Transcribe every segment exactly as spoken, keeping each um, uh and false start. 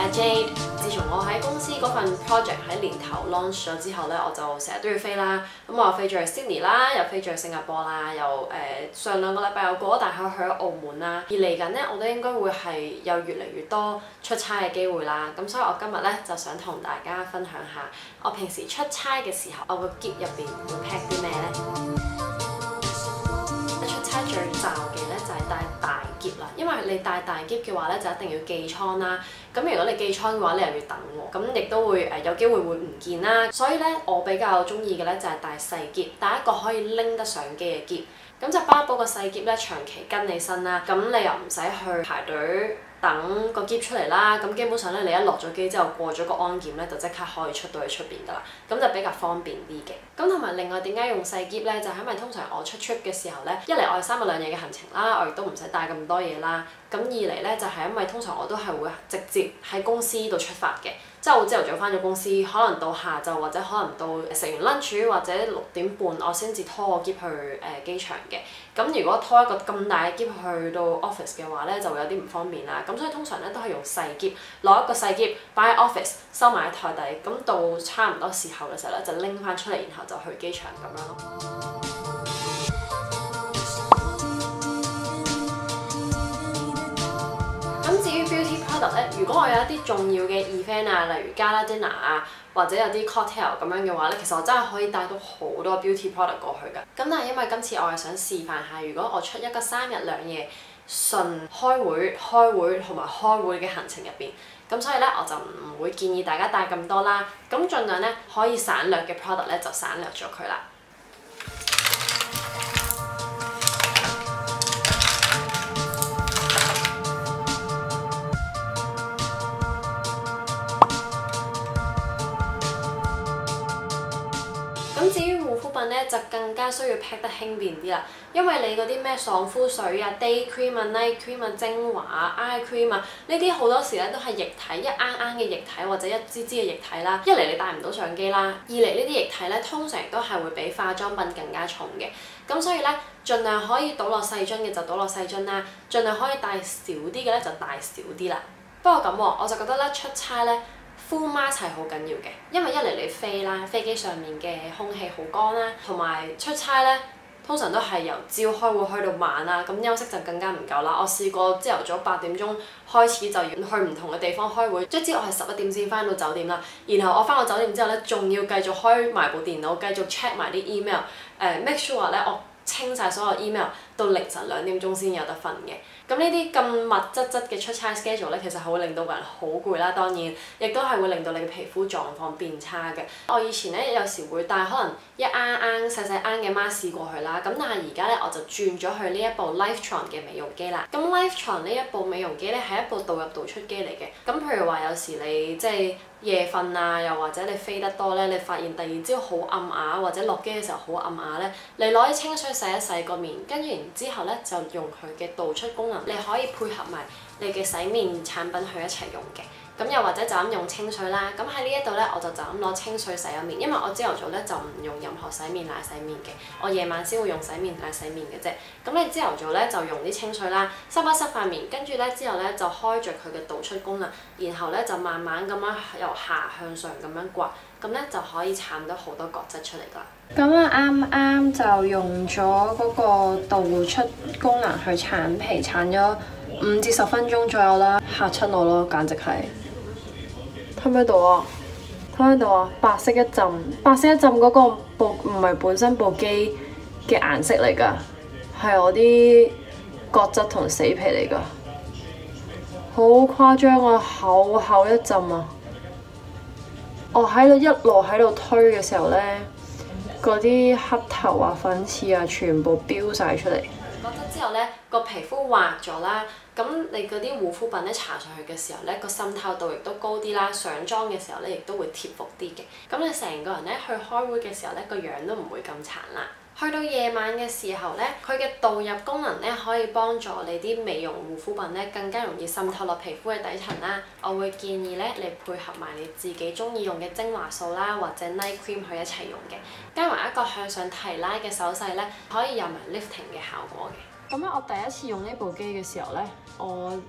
阿 Jade。自從我喺公司嗰份 project 喺年頭 launch 咗之後咧，我就成日都要飛啦。咁我又飛咗去 Sydney 啦，又飛咗去新加坡啦，又誒、呃、上兩個禮拜又過咗大海去咗澳門啦。而嚟緊咧，我都應該會係有越嚟越多出差嘅機會啦。咁所以我今日咧就想同大家分享下，我平時出差嘅時候，我個篋入邊會 pack 啲咩咧？出差最罩嘅咧就係帶大篋啦，因為你帶大篋嘅話咧就一定要寄倉啦。咁如果你寄倉嘅話，你又要等喎，咁亦都會誒有機會會唔見啦。所以咧，我比較中意嘅咧就係帶細篋，帶一個可以拎得上機嘅篋。咁就包保個細篋咧長期跟你身啦，咁你又唔使去排隊等個篋出嚟啦。咁基本上咧，你一落咗機之後過咗個安檢咧，就即刻可以出到去出邊噶啦，咁就比較方便啲嘅。咁同埋另外點解用細篋咧？就係因為通常我出 trip 嘅時候咧，一嚟我係三日兩夜嘅行程啦，我亦都唔使帶咁多嘢啦。咁二嚟咧就係因為通常我都係會直接喺公司度出發嘅，即係我朝頭早返咗公司，可能到下晝或者可能到食完 lunch 或者六點半，我先至拖個篋去誒、呃、機場嘅。咁如果拖一個咁大嘅篋去到 office 嘅話咧，就會有啲唔方便啦。咁所以通常咧都係用細篋，攞一個細篋擺喺 office，收埋喺台底。咁到差唔多時候嘅時候咧，就拎翻出嚟，然後就去機場咁樣咯。咁至於 beauty product 咧，如果我有一啲重要嘅 event 啊，例如 gala dinner 啊，或者有啲 cocktail 咁樣嘅話咧，其實我真係可以帶到好多 beauty product 過去㗎。咁但係因為今次我係想示範下，如果我出一個三日兩夜純開會、開會同埋開會嘅行程入邊，咁所以咧我就唔會建議大家帶咁多啦。咁盡量咧可以省略嘅 product 咧就省略咗佢啦。咁至於護膚品咧，就更加需要 pack 得輕便啲啦，因為你嗰啲咩爽膚水啊、day cream 啊、night cream 啊、精華啊、eye cream 啊，呢啲好多時咧都係液體，一啱啱嘅液體或者一支支嘅液體啦。一嚟你帶唔到相機啦，二嚟呢啲液體咧通常都係會比化妝品更加重嘅。咁所以咧，盡量可以倒落細樽嘅就倒落細樽啦，盡量可以帶少啲嘅咧就帶少啲啦。不過咁喎，我就覺得咧出差咧，full mask 係好緊要嘅，因為一嚟你飛啦，飛機上面嘅空氣好乾啦，同埋出差咧通常都係由朝開會開到晚啦，咁休息就更加唔夠啦。我試過朝頭早八點鐘開始就要去唔同嘅地方開會，卒之我係十一點先翻到酒店啦，然後我翻到酒店之後咧，仲要繼續開埋部電腦，繼續 check 埋啲 email， 誒、呃、make sure 咧我清晒所有 email， 到凌晨兩點鐘先有得瞓嘅。咁呢啲咁密質質嘅出差 schedule 咧，其實係會令到個人好攰啦，當然亦都係會令到你嘅皮膚狀況變差嘅。我以前咧有時會帶可能一啱啱細細啱嘅 mask 過去啦，咁但係而家咧我就轉咗去呢一部 Lifetrons 嘅美容機啦。咁 Lifetrons 呢一部美容機咧係一部導入導出機嚟嘅。咁譬如話有時你即係夜瞓啊，又或者你飛得多咧，你發現第二朝好暗啞，或者落機嘅時候好暗啞咧，你攞啲清水洗一洗個面，跟住然之後咧就用佢嘅導出功能，你可以配合埋你嘅洗面產品去一齊用嘅。咁又或者就咁用清水啦，咁喺呢一度咧我就就咁攞清水洗咗面，因為我朝頭早咧就唔用任何洗面奶洗面嘅，我夜晚先會用洗面奶洗面嘅啫。咁你朝頭早咧就用啲清水啦，濕一濕塊面，跟住咧之後咧就開着佢嘅導出功能，然後咧就慢慢咁樣由下向上咁樣刮，咁咧就可以鏟到好多角質出嚟㗎啦。 咁我啱啱就用咗嗰個導出功能去鏟皮，鏟咗五至十分鐘左右啦，嚇親我咯，簡直係。睇唔睇到啊？睇唔睇到啊？白色一浸，白色一浸嗰個部唔係本身部機嘅顏色嚟㗎，係我啲角質同死皮嚟㗎，好誇張啊！厚厚一浸啊！我喺度一路喺度推嘅時候咧，嗰啲黑頭啊、粉刺啊，全部飆晒出嚟。 覺得之後咧，個皮膚滑咗啦，咁你嗰啲護膚品咧搽上去嘅時候咧，個滲透度亦都高啲啦，上妝嘅時候咧亦都會貼服啲嘅。咁你成個人咧去開會嘅時候咧，個樣都唔會咁殘啦。去到夜晚嘅時候咧，佢嘅導入功能咧可以幫助你啲美容護膚品咧更加容易滲透落皮膚嘅底層啦。我會建議咧你配合埋你自己中意用嘅精華素啦，或者 night cream 去一齊用嘅，加埋一個向上提拉嘅手勢咧，可以有埋 lifting 嘅效果嘅。 咁咧，我第一次用呢部機嘅時候咧，我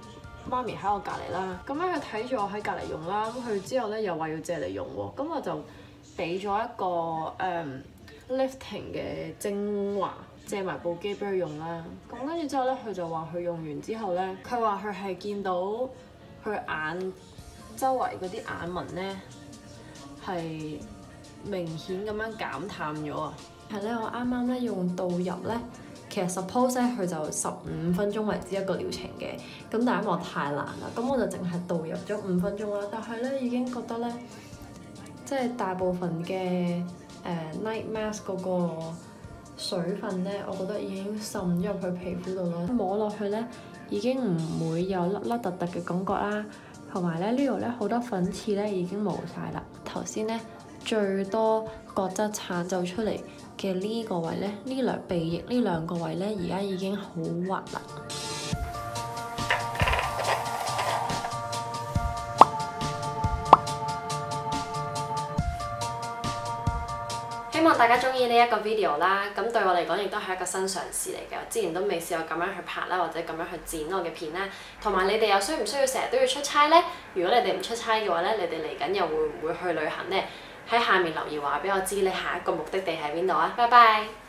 媽咪喺我隔離啦，咁咧佢睇住我喺隔離用啦，咁佢之後咧又話要借嚟用喎，咁我就俾咗一個誒、um, lifting 嘅精華借埋部機俾佢用啦。咁跟住之後咧，佢就話佢用完之後咧，佢話佢係見到佢眼周圍嗰啲眼紋咧係明顯咁樣減淡咗啊！係咧，我啱啱咧用導入咧。其實 suppose 咧佢就十五分鐘為之一個療程嘅，咁但係因為我太難啦，咁我就淨係導入咗五分鐘啦。但係咧已經覺得咧，即係大部分嘅誒、呃、night mask 嗰個水分咧，我覺得已經滲咗入去皮膚度啦。摸落去咧已經唔會有粒粒突突嘅感覺啦，同埋咧呢度咧好多粉刺咧已經冇晒啦。頭先咧最多角質產就出嚟嘅呢個位咧，呢兩鼻翼呢兩個位咧，而家已經好滑啦。 希望大家中意呢一個 video 啦，咁對我嚟講亦都係一個新嘗試嚟嘅，我之前都未試過咁樣去拍啦，或者咁樣去剪我嘅片啦。同埋你哋又需唔需要成日都要出差呢？如果你哋唔出差嘅話咧，你哋嚟緊又會唔會去旅行呢？喺下面留言話俾我知你下一個目的地喺邊度啊！拜拜。